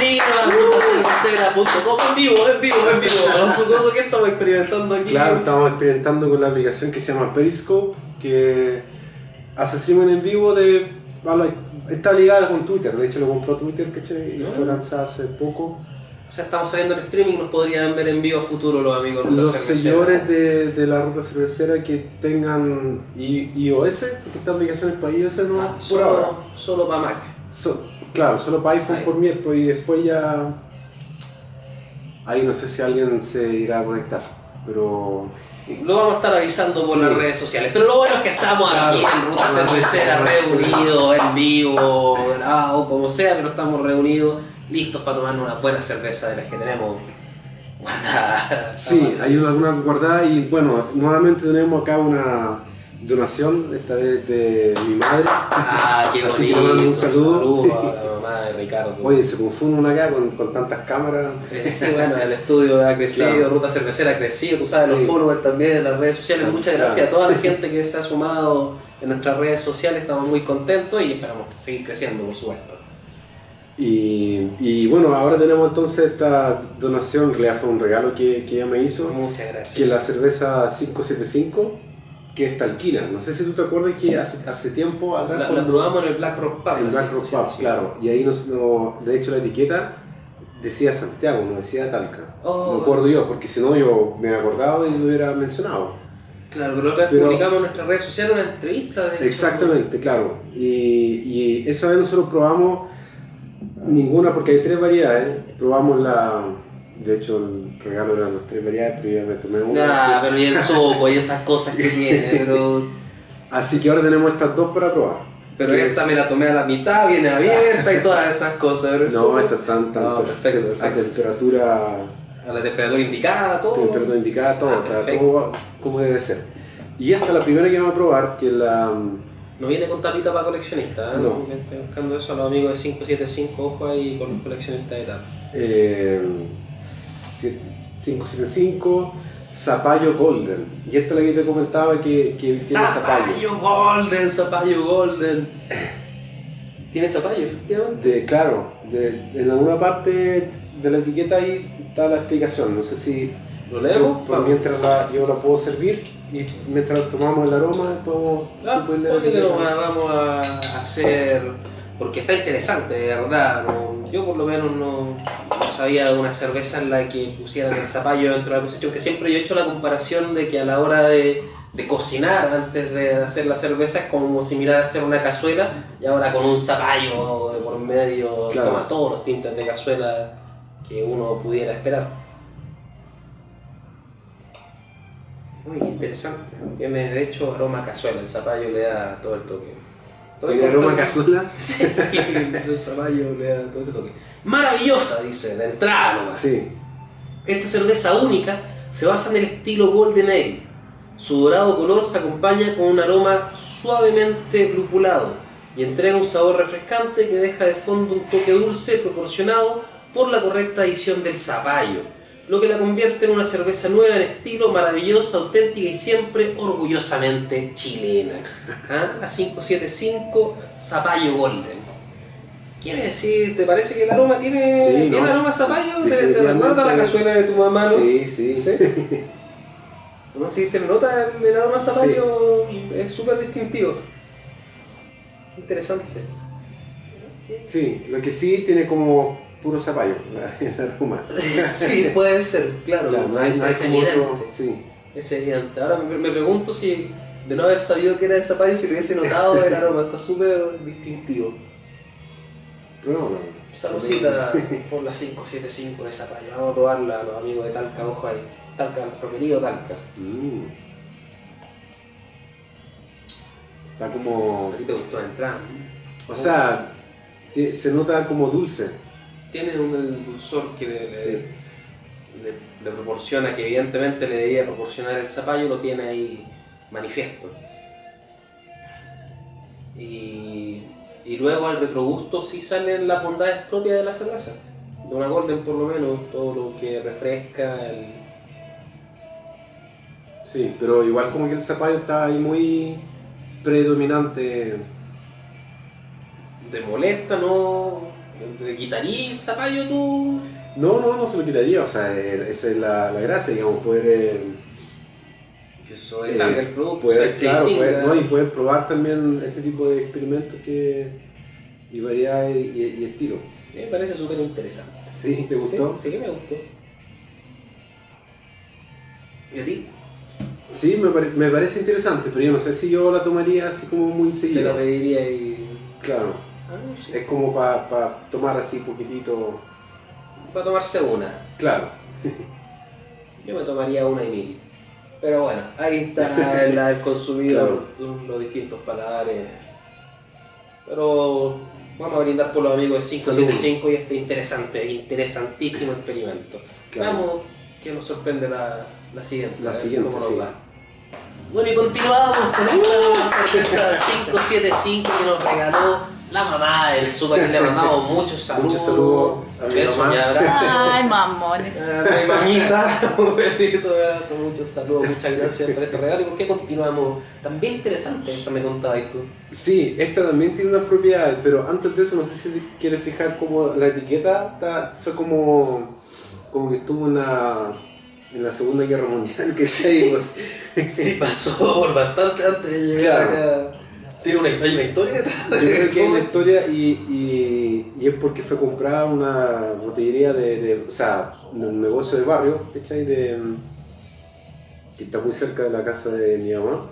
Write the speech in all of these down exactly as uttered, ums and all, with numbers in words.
bienvenido a ruta cervecera punto com en vivo, en vivo, en vivo. No supongo que estamos experimentando aquí. Claro, estamos experimentando con la aplicación que se llama Periscope, que hace streaming en vivo de... Está ligada con Twitter, de hecho lo compró Twitter, ¿cachai? Y fue lanzada hace poco. O sea, estamos saliendo en streaming, nos podrían ver en vivo a futuro los amigos. Los seguidores de, de la ruta cervecera que tengan iOS, porque esta aplicación es para iOS, no ah, por solo, ahora. Solo para Mac. So, claro, solo para iPhone Ahí. por mí, y después ya... Ahí no sé si alguien se irá a conectar, pero... Lo vamos a estar avisando por sí. las redes sociales. Pero lo bueno es que estamos aquí claro. en Ruta Cervecera, reunidos, en vivo, grabado, como sea, pero estamos reunidos, listos para tomarnos una buena cerveza de las que tenemos guardadas. Sí, hay algunas guardadas y bueno, nuevamente tenemos acá una donación, esta vez de mi madre. Ah, qué bonito. Así que le mando un saludo. Un saludo a la mamá de Ricardo. Oye, se confunde una acá con, con tantas cámaras. Sí, bueno, el estudio ha crecido, claro. Ruta Cervecera ha crecido, tú sabes, sí. los followers también en las redes sociales. Claro, muchas gracias claro. a toda la gente que se ha sumado en nuestras redes sociales, estamos muy contentos y esperamos seguir creciendo, por supuesto. Y, y bueno, ahora tenemos entonces esta donación, en realidad fue un regalo que, que ella me hizo. Muchas gracias. Que es la cerveza cinco setenta y cinco, que es talquina. No sé si tú te acuerdas que hace, hace tiempo atrás... La, la probamos en el Black Rock Pub. En Black Rock Pub, claro. Y ahí, nos, no, de hecho, la etiqueta decía Santiago, no decía Talca. Oh. Me acuerdo yo, porque si no yo me hubiera acordado y lo hubiera mencionado. Claro, pero otra vez pero, publicamos en nuestras redes sociales una entrevista de... Exactamente, claro. Y, y esa vez nosotros probamos ninguna, porque hay tres variedades. Probamos la... De hecho, el regalo eran las tres variedades, pero ya me tomé una. Ah, pero y el sopo y esas cosas que tiene, pero... Así que ahora tenemos estas dos para probar. Pero esta es... me la tomé a la mitad, viene abierta y todas esas cosas. Pero no, esta está tan, tan no, perfecto, perfecto. a temperatura... A la temperatura indicada, todo. Temperatura indicada, todo, ah, está todo como debe ser. Y esta es la primera que vamos a probar, que es la... No viene con tapita para coleccionistas, ¿eh? No. Estoy buscando eso a los amigos de cinco setenta y cinco, ojo ahí con los coleccionistas de tapa. Eh, cinco setenta y cinco Zapallo Golden. Y esta es la que te comentaba que, que tiene zapallo. Zapallo Golden, Zapallo Golden. ¿Tiene zapallo, efectivamente? De, claro, de, en alguna parte de la etiqueta ahí está la explicación. No sé si lo leemos. Pero mientras la, yo la puedo servir y mientras tomamos el aroma podemos... Ah, porque que lo vamos a hacer porque está interesante, de verdad. No, yo por lo menos no, no sabía de una cerveza en la que pusieran el zapallo dentro de la cocción, que siempre yo he hecho la comparación de que a la hora de, de cocinar antes de hacer la cerveza es como similar a hacer una cazuela y ahora con un zapallo de por medio claro. Toma todos los tintes de cazuela que uno pudiera esperar. Muy interesante, tiene de hecho aroma a cazuela, el zapallo le da todo el toque. ¿Tiene aroma a cazuela? Sí, el zapallo le da todo ese toque. Maravillosa, dice, de entrada nomás. Sí. Esta cerveza única se basa en el estilo Golden Ale. Su dorado color se acompaña con un aroma suavemente lupulado y entrega un sabor refrescante que deja de fondo un toque dulce proporcionado por la correcta adición del zapallo, lo que la convierte en una cerveza nueva en estilo, maravillosa, auténtica y siempre orgullosamente chilena. ¿Ah? La cinco setenta y cinco Zapallo Golden. ¿Quiere decir, te parece que el aroma tiene, sí, ¿tiene no, aroma a zapallo? ¿Te, te recuerda a la cazuela de tu mamá, no? Sí, sí. ¿Sí? ¿No? Sí, se nota el, el aroma a zapallo, sí. Es súper distintivo. Interesante. Sí, lo que sí tiene como... puro zapallo, el aroma. Sí, puede ser, claro. claro no es, es, no es evidente. Otro, sí. Es evidente. Ahora me, me pregunto si de no haber sabido que era de zapallo, si lo hubiese notado el aroma. Está súper distintivo. Pero no, no. Saludcita por la cinco setenta y cinco de zapallo. Vamos a probarla a los amigos de Talca, ojo ahí. Talca, nuestro querido Talca. Mm. Está como... ¿A ti te gustó de entrada? O sea, se nota como dulce. Tiene un dulzor que le, sí. le, le proporciona, que evidentemente le debía proporcionar el zapallo, lo tiene ahí manifiesto. Y, y luego al retrogusto sí salen las bondades propias de la cerveza. De una Golden por lo menos, todo lo que refresca. El... Sí, pero igual como que el zapallo está ahí muy predominante. ¿Te molesta, no? ¿Te quitaría el zapallo tú? No, no, no se lo quitaría, o sea, eh, esa es la, la gracia, digamos, poder... Eh, que eso es eh, el producto, poder, o sea, claro, poder, no, y poder probar también este tipo de experimentos que, y variedad y, y, y estilo. Me parece súper interesante. ¿Sí? ¿Te gustó? Sí, sí que me gustó. ¿Y a ti? Sí, me, pare, me parece interesante, pero yo no sé si yo la tomaría así como muy seguido. Te la pediría y... Claro. Ah, no, sí. Es como para pa tomar así poquitito... Para tomarse una. Claro. Yo me tomaría una y mil. Pero bueno, ahí está el, el consumidor, claro. Los distintos paladares. Pero vamos a brindar por los amigos de cinco siete cinco y este interesante, interesantísimo experimento. Claro. Vamos, que nos sorprende la, la siguiente. La siguiente, cómo nos sí. va. Bueno, y continuamos con esta cerveza cinco siete cinco que nos regaló la mamá del Super, que le mandamos muchos saludos. Muchos saludos a mi Beso, mamá. mi abrazo. Ay, mamones. Ay, mamita, un besito, abrazo, muchos saludos, muchas gracias por este regalo. ¿Y con qué continuamos? También interesante esta me contabas tú. Sí, esta también tiene unas propiedades, pero antes de eso no sé si quieres fijar como la etiqueta está, fue como, como que estuvo en la, en la Segunda Guerra Mundial, que se pues. Sí, pasó por bastante antes de llegar claro. Acá. Tiene una, hay una historia detrás de Yo creo que hay una historia y, y, y es porque fue comprada una botillería de, de o sea, un negocio de barrio, ¿cachai? De, que está muy cerca de la casa de mi mamá.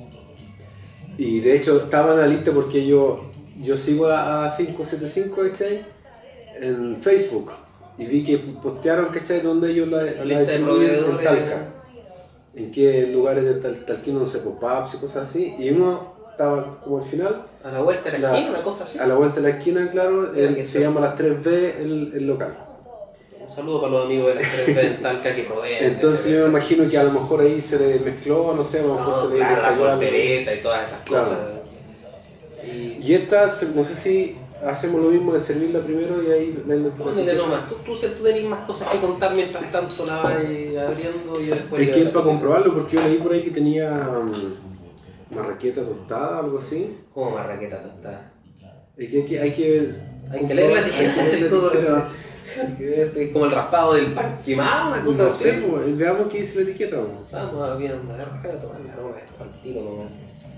Y de hecho estaba en la lista porque yo, yo sigo a, a cinco siete cinco, ¿cachai? En Facebook. Y vi que postearon, ¿cachai? Donde ellos la, la, la distribuyen en Talca. En qué lugares de Tal, Talquino, no sé, por pubs y cosas así. Y uno estaba como al final. A la vuelta de la, la esquina, una cosa así. A la vuelta de la esquina, claro, el, se sea. llama Las tres B el, el local. Un saludo para los amigos de Las tres B en Talca que proveen. Entonces yo me imagino que a lo mejor ahí se le mezcló, no sé, a lo mejor no, se le claro, la voltereta y todas esas claro. cosas. Y, y esta, no sé si hacemos lo mismo de servirla primero y ahí la Póngale nomás, tú, tú, tú tenés más cosas que contar mientras tanto la vas abriendo y yo después... Es que es para comprobarlo porque yo leí por ahí que tenía um, marraqueta tostada, algo así. ¿Cómo marraqueta tostada? Es que hay que... Hay que, hay que leer la etiqueta, todo, pero... como el raspado del pan quemado, una cosa no así. Sé, pues, veamos qué dice la etiqueta. Vamos, vamos a ver, a ver, déjame tomar la aroma esto al tiro, nomás.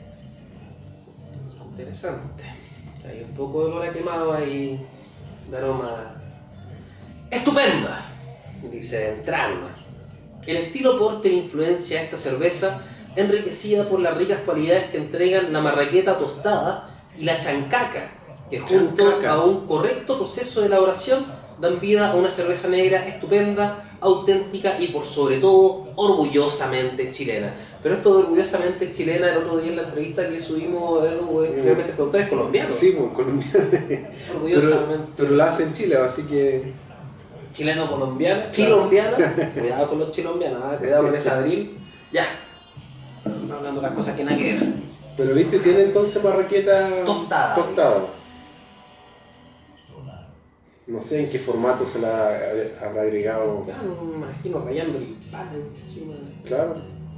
Interesante. Hay un poco de olor a quemado ahí, de aroma estupenda, dice Entralma. El estilo porter influencia a esta cerveza, enriquecida por las ricas cualidades que entregan la marraqueta tostada y la chancaca, que junto chancaca. a un correcto proceso de elaboración dan vida a una cerveza negra estupenda, auténtica y por sobre todo orgullosamente chilena. Pero esto de orgullosamente chilena, el otro día en la entrevista que subimos, eh, finalmente el productor es colombiano. Sí, pues colombiano. Orgullosamente. Pero, pero la hace en Chile, así que... Chileno-colombiana, chilombiana. Cuidado con los chilombianos, ¿eh? Cuidado con ese abril. Ya. Estamos hablando de las cosas que nada que ver. Pero viste, tiene entonces marraqueta tostada. tostada. No sé en qué formato se la habrá agregado. Claro, me imagino rayando el pan encima. Claro.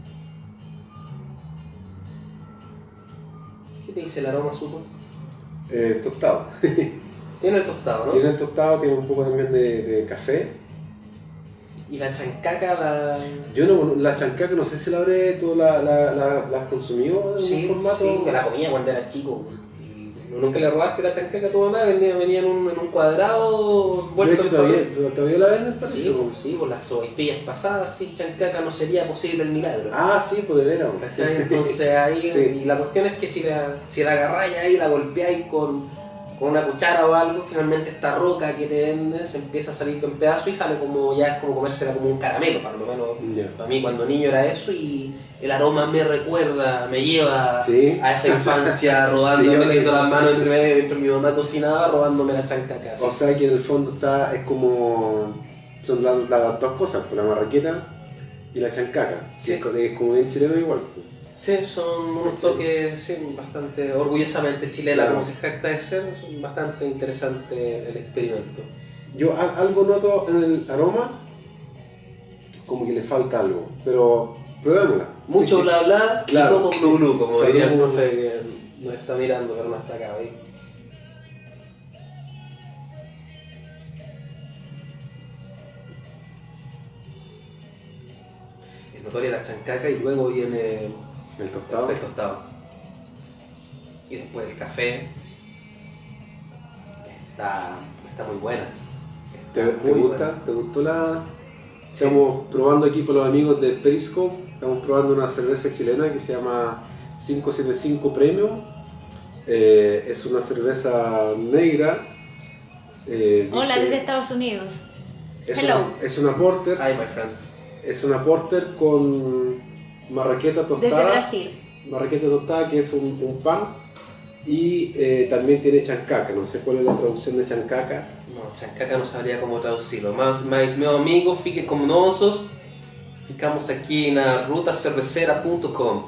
¿Qué te dice el aroma, Supo? Eh, tostado. Tiene el tostado, ¿no? Tiene el tostado, tiene un poco también de, de café. ¿Y la chancaca la...? Yo no, la chancaca no sé si la habré, ¿tú la, la, la, la has consumido en sí, un formato? Sí, me la comía cuando era chico. ¿Nunca le robaste la chancaca a tu mamá? Venía, venía en, un, en un cuadrado vuelto. De hecho, todavía, ¿todavía la venden? Sí, pues, sí, por las sopaipillas pasadas, sin chancaca no sería posible el milagro. Ah, sí, pues de veras. ¿Cachai? Entonces ahí, sí. Y la cuestión es que si la, si la agarráis ahí, la golpeáis con, con una cuchara o algo, finalmente esta roca que te venden se empieza a salir en pedazos y sale como, ya es como comérsela como un caramelo, para lo menos yeah. Para mí cuando niño era eso y el aroma me recuerda, me lleva ¿sí? A esa infancia robando, sí, metiendo las manos entre medio mientras mi mamá cocinaba, robándome la chancaca. O sea que en el fondo está, es como, son las, las dos cosas, la marraqueta y la chancaca, sí. Que es, es como bien chileno igual. Sí, son unos toques sí, bastante orgullosamente chilenos, claro. Como se jacta de ser, son bastante interesante el experimento. Yo a, algo noto en el aroma, como que le falta algo, pero probémosla. Mucho bla bla, claro. Y poco glu glu, como sí, diría el profe que nos está mirando, pero no está acá, ¿veis? es notoria la chancaca y luego viene El tostado. el tostado. Y después el café. Está, está muy buena. ¿Te, Está te muy gusta? buena. ¿Te gustó la...? Sí. Estamos probando aquí por los amigos de Periscope, estamos probando una cerveza chilena que se llama quinientos setenta y cinco Premium. Eh, es una cerveza negra. eh, Hola, dice- desde Estados Unidos. es Hello. una, es una porter, Hi, my friend. es una porter con marraqueta Desde tostada, Brasil. marraqueta tostada que es un, un pan, y eh, también tiene chancaca. No sé cuál es la traducción de chancaca. No, chancaca no sabría cómo traducirlo. Mas, mas meu amigo, fique con nosotros. Ficamos aquí na ruta cervecera punto com.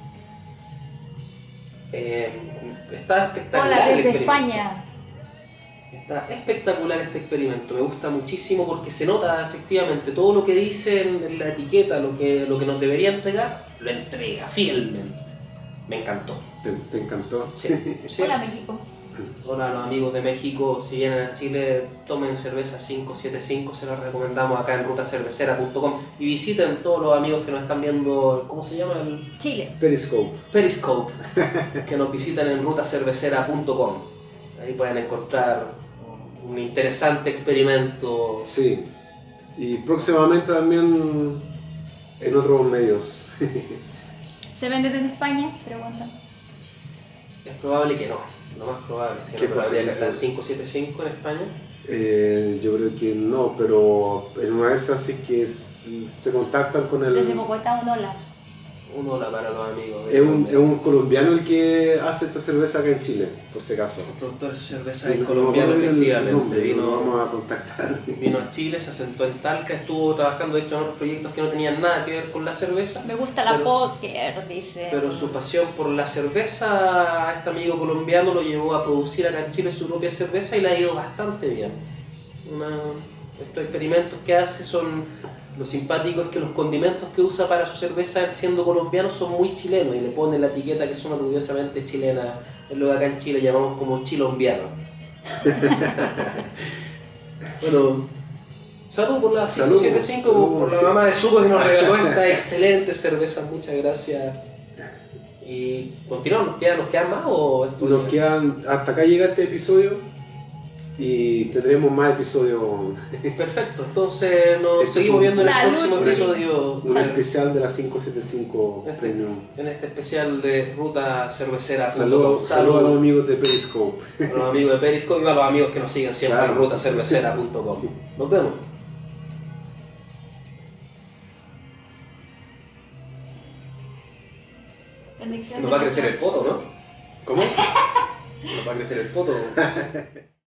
Eh, está espectacular. Hola, el desde experimento. España. Está espectacular este experimento, me gusta muchísimo porque se nota efectivamente todo lo que dice en la etiqueta, lo que, lo que nos debería entregar, lo entrega fielmente. Me encantó. ¿Te, te encantó? Sí, sí. Hola, México. Hola a los amigos de México, si vienen a Chile, tomen cerveza quinientos setenta y cinco, se los recomendamos acá en ruta cervecera punto com y visiten todos los amigos que nos están viendo, ¿cómo se llama? El Chile. Periscope. Periscope, que nos visitan en ruta cervecera punto com. Ahí pueden encontrar un interesante experimento. Sí, y próximamente también en otros medios. Se venden en España, preguntan. Es probable que no, lo más probable es que ¿Qué no, pero habría que posible estar ser? quinientos setenta y cinco en España. Eh, yo creo que no, pero en una de esas sí que es- se contactan con el... Desde Bogotá, un hola. Un hola para los amigos. Es un, es un colombiano el que hace esta cerveza acá en Chile, por si acaso. El productor de cerveza No- es no colombiano, me acuerdo el efectivamente. nombre, Vino, lo vamos a contactar. vino a Chile, se asentó en Talca, estuvo trabajando de hecho en otros proyectos que no tenían nada que ver con la cerveza. Me gusta la Pero- póker, dice. Pero su pasión por la cerveza, este amigo colombiano lo llevó a producir acá en Chile su propia cerveza y le ha ido bastante bien. Una- estos experimentos que hace son, lo simpático es que los condimentos que usa para su cerveza, él siendo colombiano, son muy chilenos y le pone la etiqueta que son orgullosamente chilena, es lo que acá en Chile llamamos como chilombiano. Bueno, salud por la Salud, quinientos setenta y cinco, salud. por la mamá de Suco que nos regaló esta excelente cerveza, muchas gracias. Y continuamos, ¿nos quedan, nos quedan más o esto Nos ya? quedan, hasta acá llega este episodio y tendremos más episodios, Perfecto, entonces nos Este seguimos fue un- viendo en el Salud. próximo episodio. un en- especial de la quinientos setenta y cinco Este- Premium. En este especial de Ruta Cervecera. Saludos saludos a los amigos de Periscope. a los amigos de Periscope y a los amigos que nos siguen siempre Claro. en ruta cervecera punto com. Nos vemos. Bendiciones. Nos va a crecer el poto, ¿no? ¿Cómo? Nos va a crecer el poto.